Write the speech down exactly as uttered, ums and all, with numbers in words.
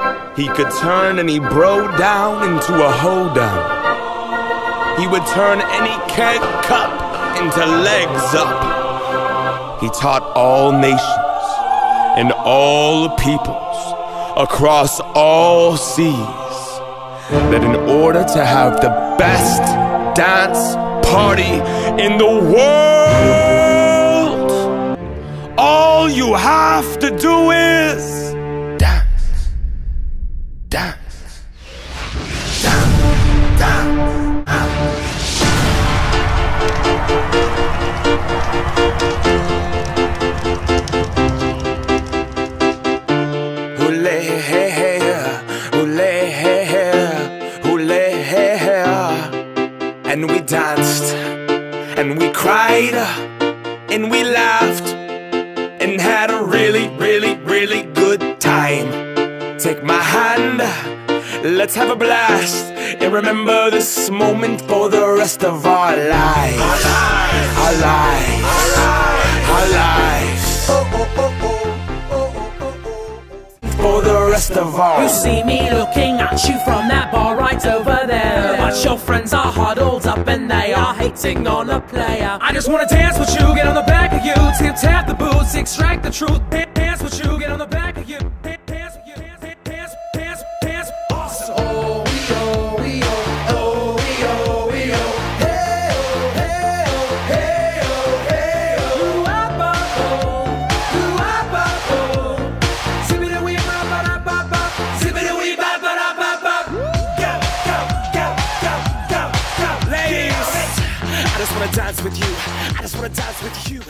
He could turn any bro down into a hoedown. He would turn any keg cup into legs up. He taught all nations and all peoples across all seas that in order to have the best dance party in the world, all you have to do is dance, dance, dance, dance. And we danced, and we cried, and we laughed, and had a really, really, really good time. Take my hand, let's have a blast, and remember this moment for the rest of our lives. Our lives, our lives, our lives. For the rest of our You see me looking at you from that bar right over there, but your friends are huddled up and they are hating on a player. I just wanna dance with you, get on the back of you, tip tap the boots, extract the truth. Dance with you, get on the back of you, dance with you, dance, dance, dance, dance. Awesome. Oh, we oh, we oh, oh, we oh, we oh, hey oh, hey oh, hey oh, hey oh. Ooh-ah, oh, ooh-ah, oh. Zippity-wee, ba-ba-da-ba-ba, zippity-wee, ba-ba-da-ba-ba. Go, go, go, go, go, go. Ladies, I just wanna dance with you. I just wanna dance with you.